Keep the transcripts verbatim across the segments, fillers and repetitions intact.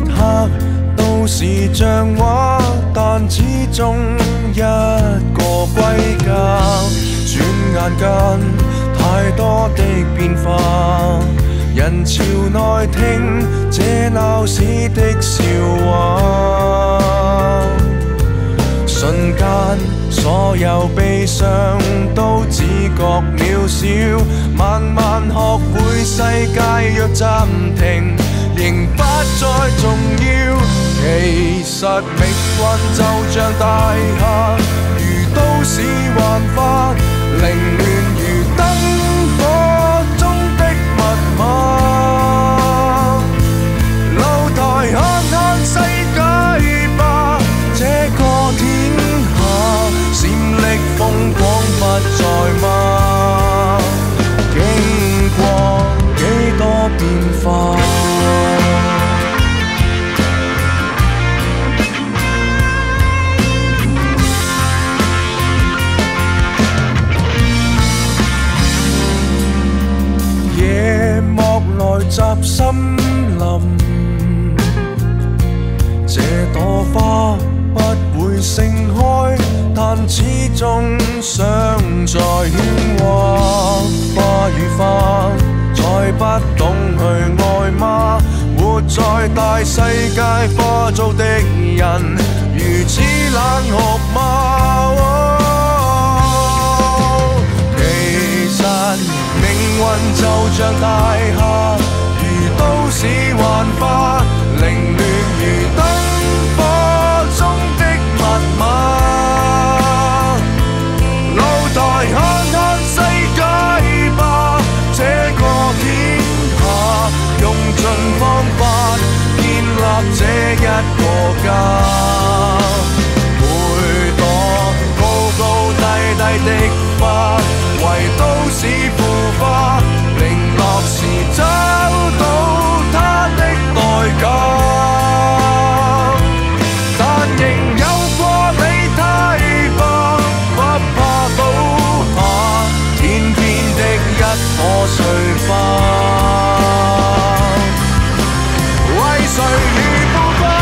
刻都是像畫，但始終一個歸家。轉眼間太多的變化，人潮內聽這鬧市的笑話。瞬間，所有悲傷都只覺渺小，慢慢學會世界若暫停，仍不再重要。其實命運就像大廈，如都市幻化，凌亂如燈火中的密碼。露台看看世界吧，這個天下閃爍風光不再嗎？經過幾多變化。夜幕來襲森林，這朵花不會盛開，但始終想在喧嘩。花與花再不懂去愛嗎？活在大世界化做敵人，如此冷酷嗎？哦，其實命運就像大廈，如都市幻化，凌亂如燈火中的密碼。露台看看世界吧，這個天下用盡方法建立這一個家。每朵高高低低的花，為都市腐化，零落時找到它的代價。但仍有過你太吧，不怕倒下，天邊的一顆碎花，為誰而腐化？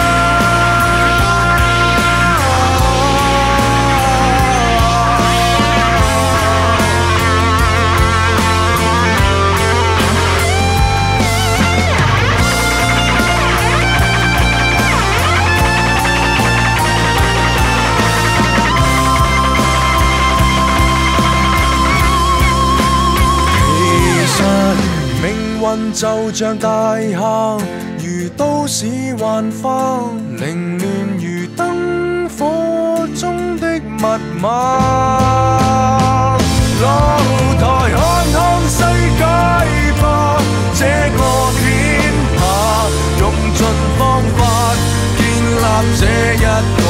命運就像大廈，如都市幻化，凌亂如燈火中的密碼。露台看看世界吧，這個天下用盡方法建立這一